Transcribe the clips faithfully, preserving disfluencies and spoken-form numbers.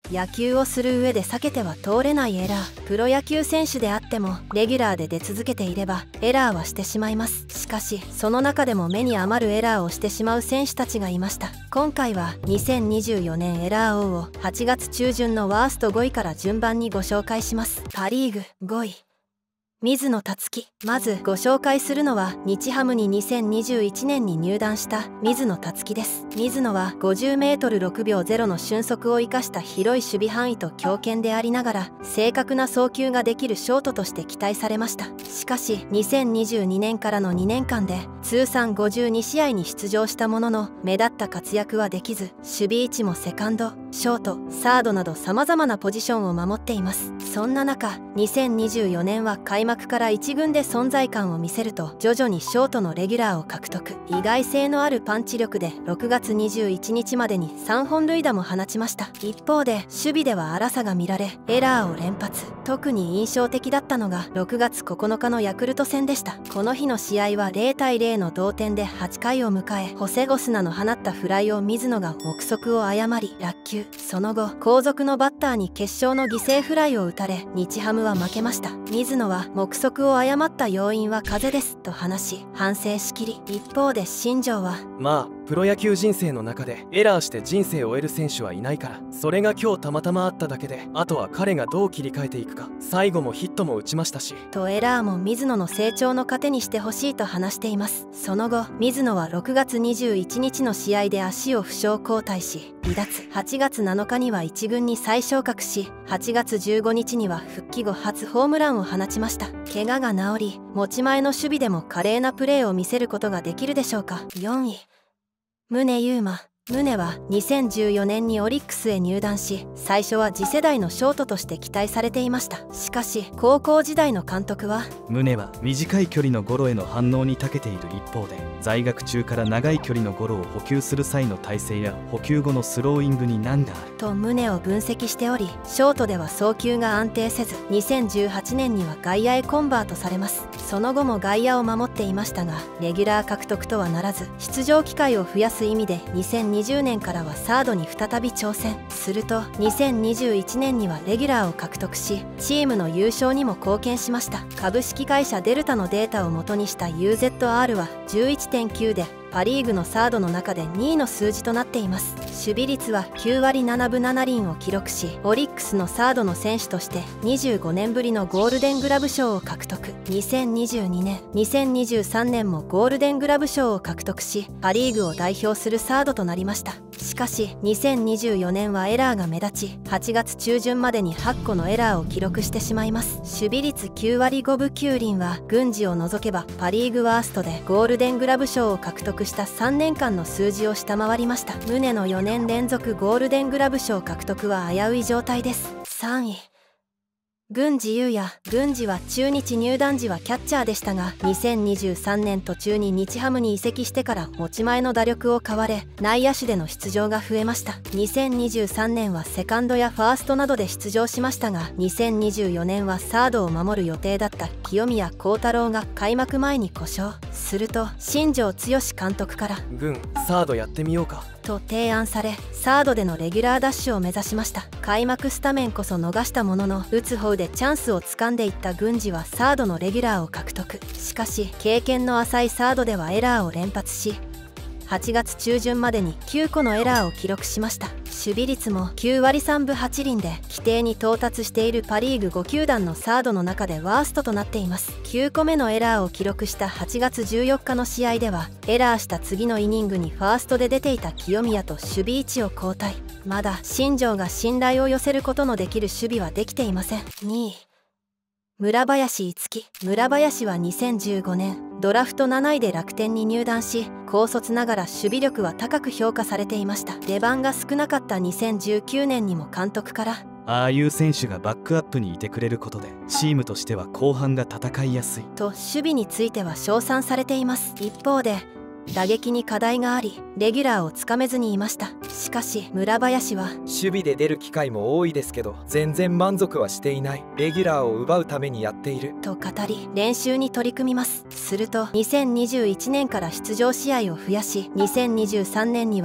野球をする上で避けては通れないエラー。プロ野球選手であってもレギュラーで出続けていればエラーはしてしまいます。しかしその中でも目に余るエラーをしてしまう選手たちがいました。今回はにせんにじゅうよねんエラー王をはちがつ中旬のワーストごいから順番にご紹介します。パ・リーグごい、水野達樹。まずご紹介するのは日ハムににせんにじゅういちねんに入団した水野達樹です。水野は ごじゅうメートルろくびょうゼロの俊足を生かした広い守備範囲と強肩でありながら正確な送球ができるショートとして期待されました。しかしにせんにじゅうにねんからのにねんかんで通算ごじゅうにしあいに出場したものの目立った活躍はできず、守備位置もセカンド、ショート、サードなど様々なポジションを守っています。そんな中にせんにじゅうよねんは開幕からいち軍で存在感を見せると徐々にショートのレギュラーを獲得。意外性のあるパンチ力でろくがつにじゅういちにちまでにさんほんるいだも放ちました。一方で守備では荒さが見られエラーを連発。特に印象的だったのがろくがつここのかのヤクルト戦でした。この日の試合はゼロたいゼロの同点ではちかいを迎え、ホセゴスナの放ったフライを水野が目測を誤り落球。その後後続のバッターに決勝の犠牲フライを打たれ日ハムは負けました。水野は目測を誤った要因は風ですと話し反省しきり、一方で新庄はまあプロ野球人生の中でエラーして人生を終える選手はいないから、それが今日たまたまあっただけで、あとは彼がどう切り替えていくか。最後もヒットも打ちましたしとエラーも水野の成長の糧にしてほしいと話しています。その後水野はろくがつにじゅういちにちの試合で足を負傷交代し離脱。はちがつなのかにはいち軍に再昇格しはちがつじゅうごにちには復帰後初ホームランを放ちました。怪我が治り持ち前の守備でも華麗なプレーを見せることができるでしょうか。よんい、宗佑磨。宗はにせんじゅうよねんにオリックスへ入団し最初は次世代のショートとして期待されていました。しかし高校時代の監督は宗は短い距離のゴロへの反応に長けている一方で在学中から長い距離のゴロを補給する際の体勢や補給後のスローイングに難があると宗を分析しており、ショートでは送球が安定せずにせんじゅうはちねんには外野へコンバートされます。その後も外野を守っていましたがレギュラー獲得とはならず、出場機会を増やす意味でにせんにじゅうねんからはサードに再び挑戦。するとにせんにじゅういちねんにはレギュラーを獲得しチームの優勝にも貢献しました。株式会社デルタのデータを元にした ユーゼットアール は じゅういってんきゅう でパ・リーグのサードの中でにいの数字となっています。守備率はきゅうわりななぶななりんを記録しオリックスのサードの選手としてにじゅうごねんぶりのゴールデングラブ賞を獲得。にせんにじゅうにねんにせんにじゅうさんねんもゴールデングラブ賞を獲得しパ・リーグを代表するサードとなりました。しかしにせんにじゅうよねんはエラーが目立ちはちがつちゅうじゅんまでにはっこのエラーを記録してしまいます。守備率きゅうわりごぶきゅうりんは郡司を除けばパ・リーグワーストでゴールデングラブ賞を獲得したさんねんかんの数字を下回りました。宗のよねんれんぞくゴールデングラブ賞獲得は危うい状態です。さんい、郡司裕也。郡司は中日入団時はキャッチャーでしたがにせんにじゅうさんねん途中に日ハムに移籍してから持ち前の打力を買われ内野手での出場が増えました。にせんにじゅうさんねんはセカンドやファーストなどで出場しましたがにせんにじゅうよねんはサードを守る予定だった清宮幸太郎が開幕前に故障。すると新庄剛志監督から 「軍サードやってみようか」 と提案されサードでのレギュラーダッシュを目指しました。開幕スタメンこそ逃したものの打つ方でチャンスをつかんでいった郡司はサードのレギュラーを獲得。しかし経験の浅いサードではエラーを連発しはちがつちゅうじゅんまでにきゅうこのエラーを記録しました。守備率もきゅうわりさんぶはちりんで規定に到達しているパ・リーグごきゅうだんのサードの中でワーストとなっています。きゅうこめのエラーを記録したはちがつじゅうよっかの試合ではエラーした次のイニングにファーストで出ていた清宮と守備位置を交代。まだ新庄が信頼を寄せることのできる守備はできていません。にい、村林樹。村林はにせんじゅうごねんドラフトなないで楽天に入団し高卒ながら守備力は高く評価されていました。出番が少なかったにせんじゅうきゅうねんにも監督からああいう選手がバックアップにいてくれることでチームとしては後半が戦いやすいと守備については称賛されています。一方で打撃に課題がありレギュラーをつかめずにいました。しかし村林は守備で出る機会も多いですけど全然満足はしていない、レギュラーを奪うためにやっていると語り練習に取り組みます。するとにせんにじゅういちねんから出場試合を増やしにせんにじゅうさんねんには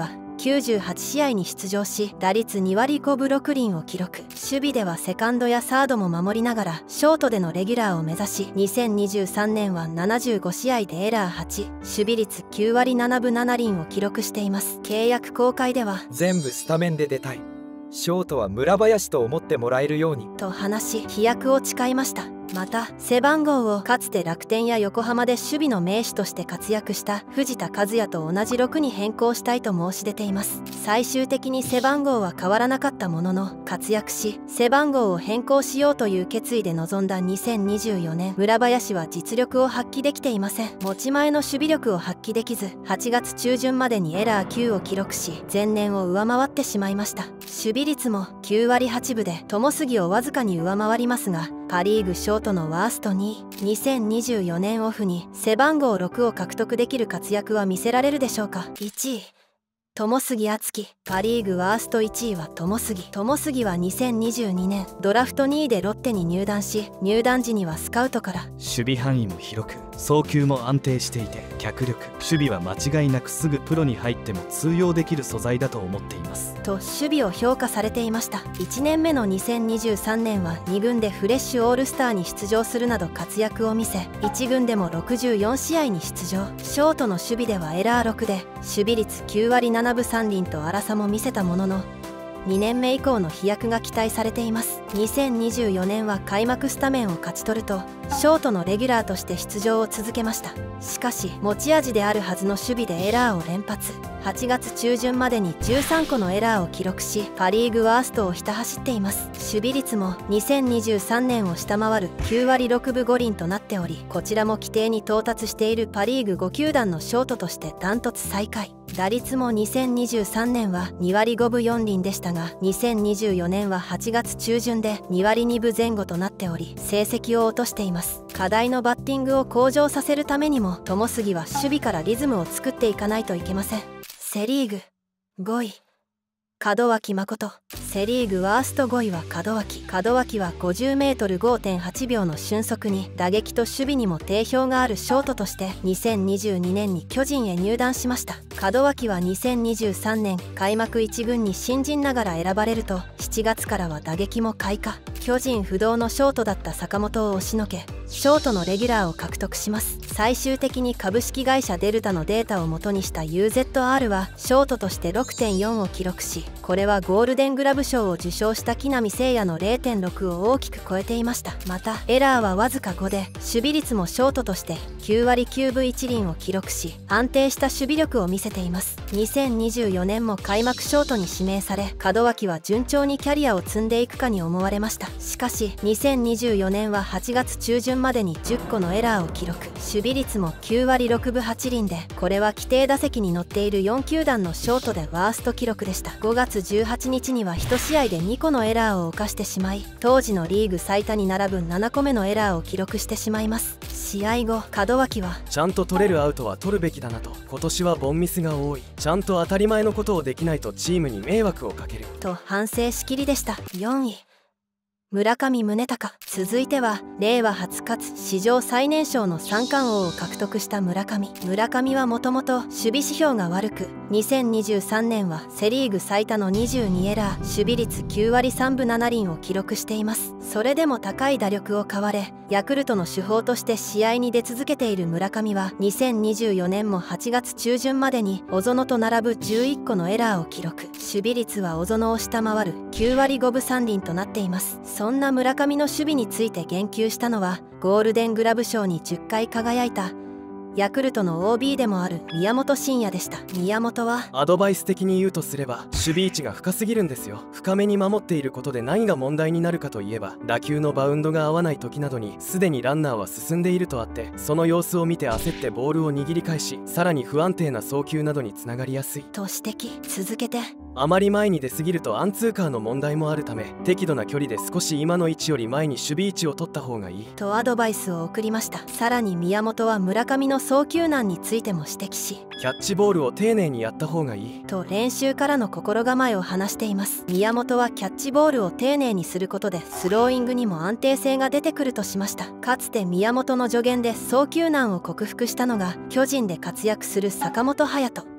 きゅうじゅうはちしあいに出場し、打率にわりごぶろくりんを記録。守備ではセカンドやサードも守りながらショートでのレギュラーを目指し、にせんにじゅうさんねんはななじゅうごしあいでエラーはち、守備率きゅうわりななぶななりんを記録しています。契約更改では全部スタメンで出たい、ショートは村林と思ってもらえるようにと話し、飛躍を誓いました。また背番号をかつて楽天や横浜で守備の名手として活躍した藤田一也と同じろくに変更したいと申し出ています。最終的に背番号は変わらなかったものの、活躍し背番号を変更しようという決意で臨んだにせんにじゅうよねん、村林は実力を発揮できていません。持ち前の守備力を発揮できず、はちがつちゅうじゅんまでにエラーきゅうを記録し、前年を上回ってしまいました。守備率もきゅうわりはちぶで友杉をわずかに上回りますが、パ・リーグショートのワーストにい。にせんにじゅうよねんオフに背番号ろくを獲得できる活躍は見せられるでしょうか。いちい友杉敦樹。パ・リーグワーストいちいは友杉。友杉はにせんにじゅうにねんドラフトにいでロッテに入団し、入団時にはスカウトから守備範囲も広く送球も安定していて脚力、守備は間違いなくすぐプロに入っても通用できる素材だと思っていますと守備を評価されていました。いちねんめのにせんにじゅうさんねんはにぐんでフレッシュオールスターに出場するなど活躍を見せ、いちぐんでもろくじゅうよんしあいに出場。ショートの守備ではエラーろくで守備率きゅうわりななぶさんりんと粗さも見せたものの、にねんめ以降の飛躍が期待されています。にせんにじゅうよねんは開幕スタメンを勝ち取ると、ショートのレギュラーとして出場を続けました。しかし持ち味であるはずの守備でエラーを連発。はちがつちゅうじゅんまでにじゅうさんこのエラーを記録し、パ・リーグワーストをひた走っています。守備率もにせんにじゅうさんねんを下回るきゅうわりろくぶごりんとなっており、こちらも規定に到達しているパ・リーグごきゅうだんのショートとしてダントツ最下位。打率もにせんにじゅうさんねんはにわりごぶよんりんでしたが、にせんにじゅうよねんははちがつちゅうじゅんでにわりにぶぜん後となっており、成績を落としています。課題のバッティングを向上させるためにも、友杉は守備からリズムを作っていかないといけません。セ・リーグごい門脇誠。セ・リーグワーストごいは門脇。門脇は ごじゅうメートルごてんはちびょうの俊足に打撃と守備にも定評があるショートとしてにせんにじゅうにねんに巨人へ入団しました。門脇はにせんにじゅうさんねん開幕いちぐんに新人ながら選ばれると、しちがつからは打撃も開花。巨人不動のショートだった坂本を押しのけ、ショートのレギュラーを獲得します。最終的に株式会社デルタのデータを元にした ユーゼットアール はショートとして ろくてんよん を記録し、これはゴールデングラブ賞を受賞した木浪聖也の れいてんろく を大きく超えていました。またエラーはわずかごで、守備率もショートとしてきゅうわりきゅうぶいちりんを記録し、安定した守備力を見せています。にせんにじゅうよねんも開幕ショートに指名され、門脇は順調にキャリアを積んでいくかに思われました。しかしにせんにじゅうよねんははちがつちゅうじゅんまでにじゅっこのエラーを記録。守備率もきゅうわりろくぶはちりんで、これは規定打席に乗っているよんきゅうだんのショートでワースト記録でした。ごがつじゅうはちにちにはいちしあいでにこのエラーを犯してしまい、当時のリーグ最多に並ぶななこめのエラーを記録してしまいます。試合後門脇はちゃんと取れるアウトは取るべきだなと、今年はボンミスが多い、ちゃんと当たり前のことをできないとチームに迷惑をかけると反省しきりでした。よんい村上宗隆。続いてはれいわ初かつ史上最年少の三冠王を獲得した村上。村上はもともと守備指標が悪く、にせんにじゅうさんねんはセ・リーグ最多のにじゅうにエラー、守備率きゅうわりさんぶななりんを記録しています。それでも高い打力を買われ、ヤクルトの主砲として試合に出続けている村上はにせんにじゅうよねんもはちがつちゅうじゅんまでに小園と並ぶじゅういっこのエラーを記録。守備率は小園を下回るきゅうわりごぶさんりんとなっています。そんな村上の守備について言及したのは、ゴールデングラブ賞にじゅっかい輝いたヤクルトの オービー でもある宮本慎也でした。宮本はアドバイス的に言うとすれば、守備位置が深すぎるんですよ。深めに守っていることで何が問題になるかといえば、打球のバウンドが合わない時などにすでにランナーは進んでいるとあって、その様子を見て焦ってボールを握り返し、さらに不安定な送球などにつながりやすいと指摘。続けてあまり前に出過ぎるとアンツーカーの問題もあるため、適度な距離で少し今の位置より前に守備位置を取った方がいいとアドバイスを送りました。さらに宮本は村上の送球難についても指摘し、 キャッチボールを丁寧にやった方がいいと練習からの心構えを話しています。宮本はキャッチボールを丁寧にすることでスローイングにも安定性が出てくるとしました。かつて宮本の助言で送球難を克服したのが巨人で活躍する坂本勇人。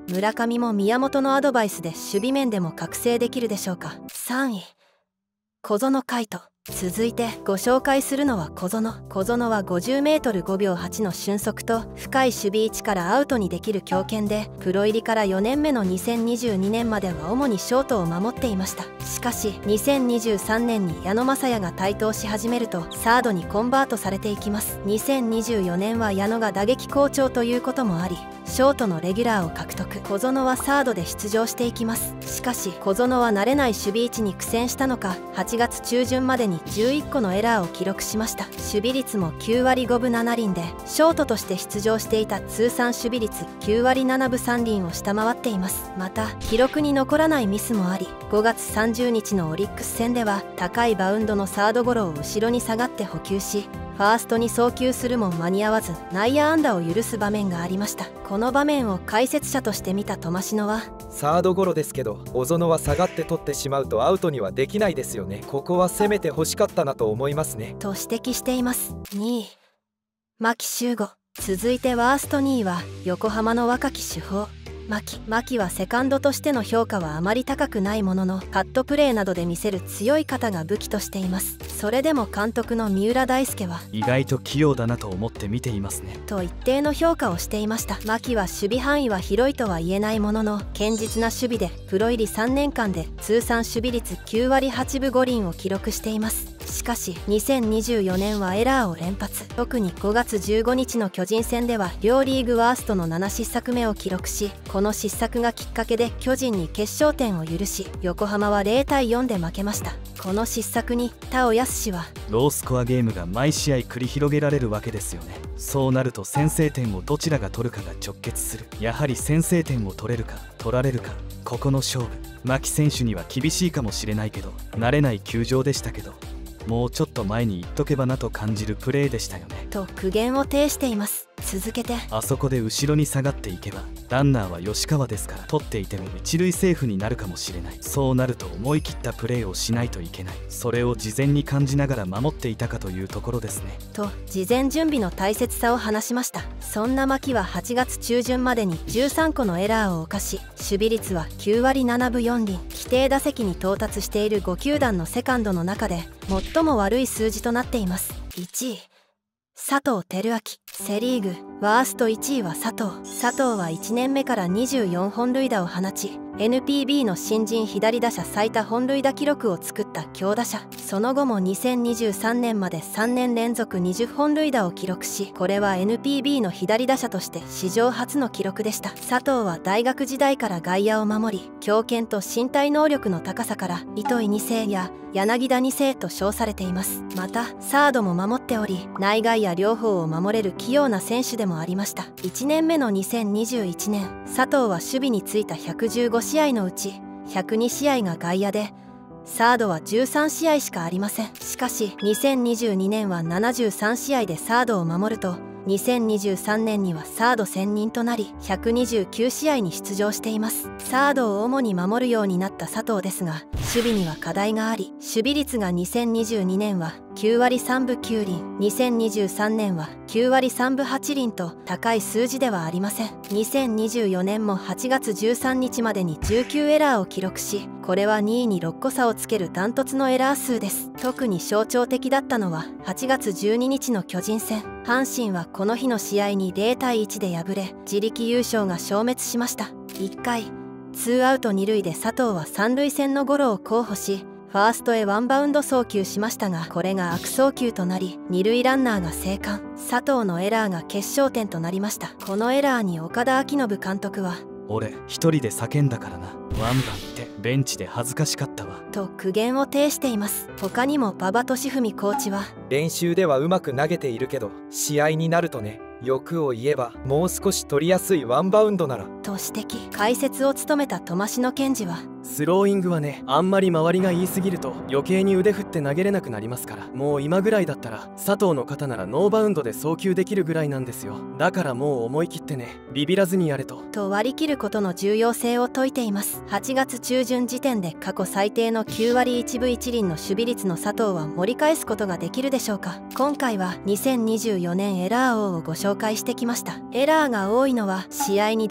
村上も宮本のアドバイスで守備面でも覚醒できるでしょうか。さんい小園海斗。続いてご紹介するのは小園。小園は ごじゅうメートルごびょうはちの俊足と深い守備位置からアウトにできる強肩で、プロ入りからよねんめのにせんにじゅうにねんまでは主にショートを守っていました。しかしにせんにじゅうさんねんに矢野雅也が台頭し始めるとサードにコンバートされていきます。にせんにじゅうよねんは矢野が打撃好調ということもあり、ショートのレギュラーを獲得。小園はサードで出場していきます。しかし小園は慣れない守備位置に苦戦したのか、はちがつちゅうじゅんまでにじゅういっこのエラーを記録しました。守備率もきゅうわりごぶななりんで、ショートとして出場していた通算守備率きゅうわりななぶさんりんを下回っています。また記録に残らないミスもあり、ごがつさんじゅうにちのオリックス戦では高いバウンドのサードゴロを後ろに下がって捕球し、ファーストに送球するも間に合わず内野安打を許す場面がありました。この場面を解説者として見たトマシノは、 サードゴロですけど小園は下がって取ってしまうとアウトにはできないですよね。ここは攻めて欲しかったなと思いますね、 と指摘しています。にい牧秀悟。続いてワーストにいは横浜の若き主砲牧。牧はセカンドとしての評価はあまり高くないものの、カットプレーなどで見せる強い肩が武器としています。それでも監督の三浦大輔は意外と器用だなと思って見ていますねと一定の評価をしていました。牧は守備範囲は広いとは言えないものの、堅実な守備でプロ入りさんねんかんで通算守備率きゅうわりはちぶごりんを記録しています。しかしにせんにじゅうよねんはエラーを連発。特にごがつじゅうごにちの巨人戦では両リーグワーストのななしっさくめを記録し、この失策がきっかけで巨人に決勝点を許し、横浜はゼロたいよんで負けました。この失策に田尾康は、 ロースコアゲームが毎試合繰り広げられるわけですよね。そうなると先制点をどちらが取るかが直結する。やはり先制点を取れるか取られるか、ここの勝負。牧選手には厳しいかもしれないけど、慣れない球場でしたけど、もうちょっと前に行っとけばなと感じるプレーでしたよねと苦言を呈しています。続けて、 あそこで後ろに下がっていけばランナーは吉川ですから、取っていても一塁セーフになるかもしれない。そうなると思い切ったプレーをしないといけない。それを事前に感じながら守っていたかというところですねと事前準備の大切さを話しました。そんな牧ははちがつちゅうじゅんまでにじゅうさんこのエラーを犯し、守備率はきゅうわりななぶよんりん。規定打席に到達しているごきゅうだんのセカンドの中で最も悪い数字となっています。いちい佐藤輝明。セ・リーグワーストいちいは佐藤。佐藤はいちねんめからにじゅうよんほんるいだを放ち、 エヌピービー の新人左打者最多本塁打記録を作った強打者。その後もにせんにじゅうさんねんまでさんねんれんぞくにじゅっほんるいだを記録し、これは エヌピービー の左打者として史上初の記録でした。佐藤は大学時代から外野を守り、強肩と身体能力の高さから糸井にせいや柳田にせいと称されています。またサードも守っており、内外野両方を守れる器用な選手でもありました。いちねんめのにせんにじゅういちねん、佐藤は守備についたひゃくじゅうごしあいのうちひゃくにしあいが外野で、サードはじゅうさんしあいしかありません。しかしにせんにじゅうにねんはななじゅうさんしあいでサードを守ると、にせんにじゅうさんねんにはサード専任となりひゃくにじゅうきゅうしあいに出場しています。サードを主に守るようになった佐藤ですが、守備には課題があり、守備率がにせんにじゅうにねんはきゅうわりさんぶきゅうりん、にせんにじゅうさんねんはきゅうわりさんぶはちりんと高い数字ではありません。にせんにじゅうよねんもはちがつじゅうさんにちまでにじゅうきゅうエラーを記録し、これはにいにろっこさをつけるダントツのエラー数です。特に象徴的だったのははちがつじゅうににちの巨人戦。阪神はこの日の試合にゼロたいいちで敗れ、自力優勝が消滅しました。いっかいツーアウトにるいで佐藤は三塁線のゴロを候補し、ファーストへワンバウンド送球しましたが、これが悪送球となり二塁ランナーが生還。佐藤のエラーが決勝点となりました。このエラーに岡田彰信監督は、 俺一人で叫んだからな、ワンバンってベンチで恥ずかしかったわと苦言を呈しています。他にも馬場俊文コーチは、 練習ではうまく投げているけど試合になるとね、欲を言えばもう少し取りやすいワンバウンドならと指摘。解説を務めたトマシノ健二は、 スローイングはね、あんまり周りが言い過ぎると余計に腕振って投げれなくなりますから、もう今ぐらいだったら佐藤の肩ならノーバウンドで送球できるぐらいなんですよ。だからもう思い切ってね、ビビらずにやれとと割り切ることの重要性を説いています。はちがつちゅうじゅん時点で過去最低のきゅうわりいちぶいちりんの守備率の佐藤は盛り返すことができるでしょうか。今回はにせんにじゅうよねんエラー王をご紹介してきました。エラーが多いのは試合に出続け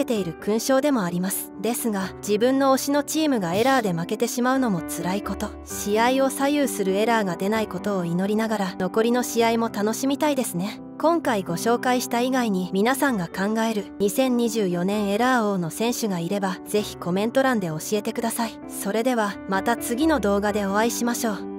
けている勲章でもあります。ですが自分の推しのチームがエラーで負けてしまうのも辛いこと。試合を左右するエラーが出ないことを祈りながら残りの試合も楽しみたいですね。今回ご紹介した以外に皆さんが考えるにせんにじゅうよねんエラー王の選手がいればぜひコメント欄で教えてください。それではまた次の動画でお会いしましょう。